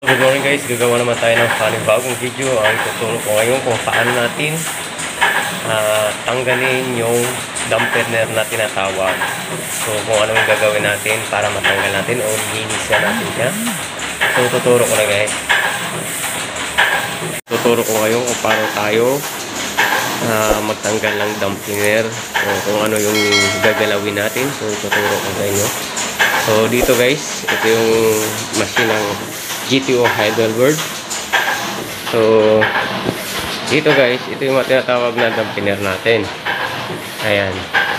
Good morning guys, gagawa naman tayo ng panibagong video. Ang tuturo ko ngayon kung paano natin tanggalin yung dampener na tinatawag. So kung ano yung gagawin natin para matanggal natin o linisan natin siya. So tuturo ko na guys. Tuturo ko ngayon kung paano tayo magtanggal ng dampener o kung ano yung gagalawin natin. So tuturo ko sa inyo. So dito guys, ito yung machine ng GTO Heidelberg. So dito guys, ito yung tinatawag na dampener natin. Ayan.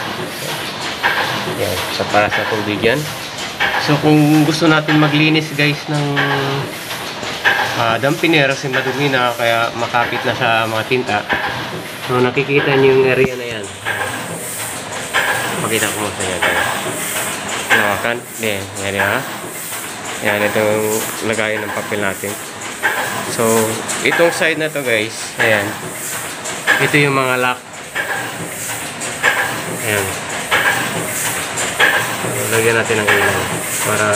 Ayan, sa para sa tubig yan. So kung gusto natin maglinis guys ng dampener kasi madumi na kaya makapit na sa mga tinta. So nakikita niyo yung area na yan. Pakita ko mo sa inyo guys. Nawakan? Yan, yan ha. Yan, ito yung lagayan ng papel natin. So, itong side na to guys, ayan. Ito yung mga lock. Ayan. So, lagyan natin ng ilaw para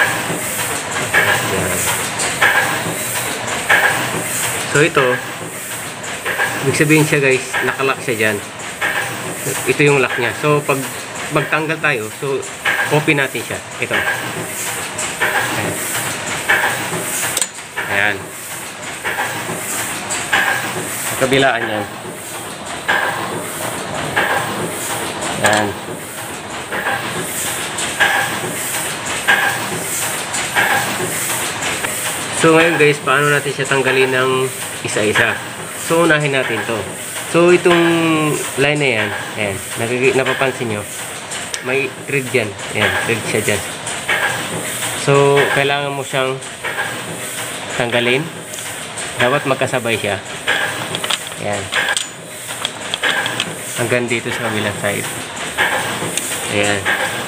ayan. So, ito ibig sabihin siya guys, nakalock siya dyan. Ito yung lock niya. So, pag magtanggal tayo, so, open natin siya. Ito. Ayan. Ayan. Sa kabilaan yan. Ayan. So ngayon guys, paano natin siya tanggalin ng isa-isa? So unahin natin to. So itong line na yan, ayan, napapansin nyo, may thread dyan. Ayan, thread siya dyan. So, kailangan mo siyang tanggalin. Dapat magkasabay siya. Ayan. Hanggang dito sa kabilang side. Ayan.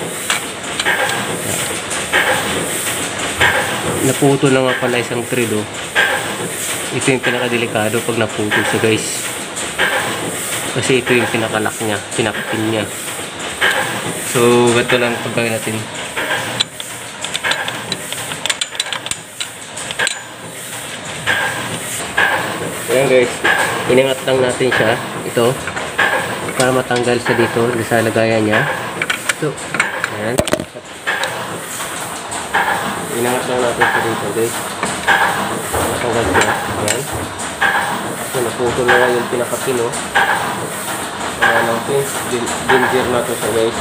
Naputo na nga pala isang thread, oh. Ito yung pinakadelikado pag naputo siya, guys. Kasi ito yung pinakalock niya, pinakapin niya. So, ganito lang pagkawin natin. Ayan guys, inangat lang natin siya, ito, para matanggal siya dito, sa lagayan niya. So, ayan. Inangat lang natin siya dito guys. Matanggal siya, ayan. So, naputol na nga yung pinakapin, oh. Ayan ang pin, danger na ito siya guys.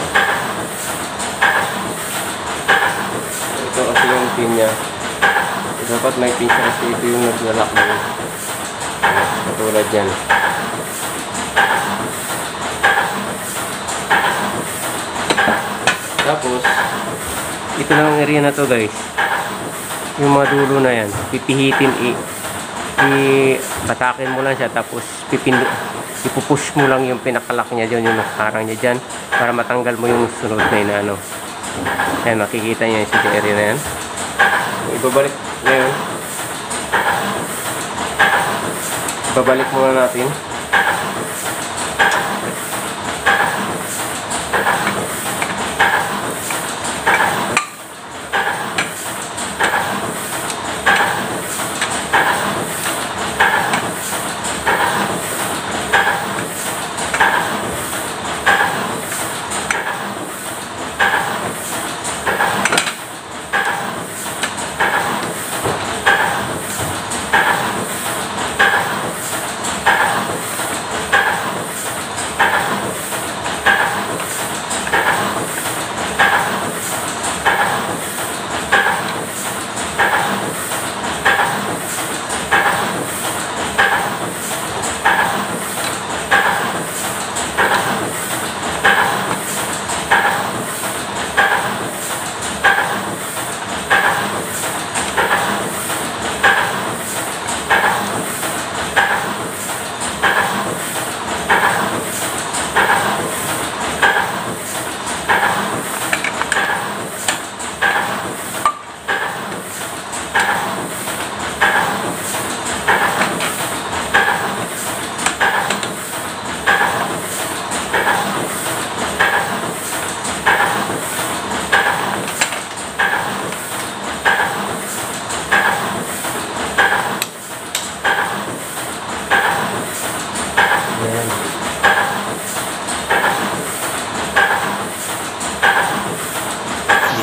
Ito kasi yung pin niya. Dapat may pin siya kasi ito yung naglalak mo. Katulad yan. Tapos ito na ang area na to guys, yung mga dulo na yan pipihitin, patakin mo lang siya, tapos ipupush mo lang yung pinakalak niya dyan, yung nakarang niya dyan, para matanggal mo yung sunod na yun, ano. Ayan, makikita niya yung sa area na yan. Ibabalik ngayon, babalik muna natin.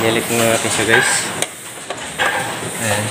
Nilik muna natin siya guys. Ayan.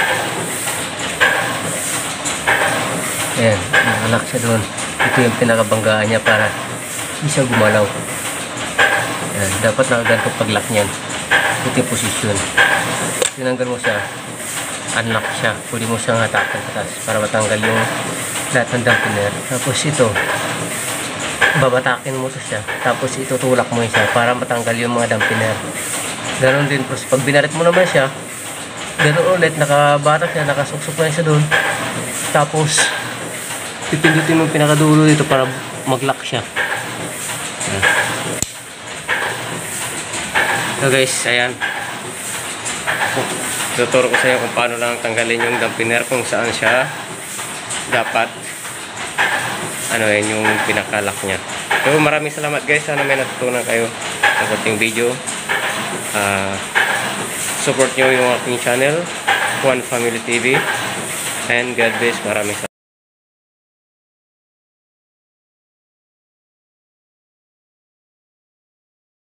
Ayan, nakalak siya doon. Ito yung pinakabanggaan niya para hindi siya gumalaw. Ayan, dapat nakaganto pag-lock niyan. Ito yung posisyon. Tinanggal mo siya, unlock siya. Pwede mo siyang hatakan patas para matanggal yung lahat ng dampener. Tapos ito, babatakin mo to siya. Tapos itutulak mo siya para matanggal yung mga dampener. Ganon din po. Pag binarit mo naman siya, ganon ulit, nakabatak siya, nakasuksok na siya doon. Tapos, pipindutin mo yung pinakadulo dito para mag-lock siya. Ayan. So guys, ayan. Tuturo ko sa inyo kung paano lang tanggalin yung dampener, kung saan siya dapat ano yan yung pinaka-lock niya. So maraming salamat guys, sana may natutunan kayo sa ating video. Support nyo yung aking channel, One Family TV, and God bless. Maraming salamat.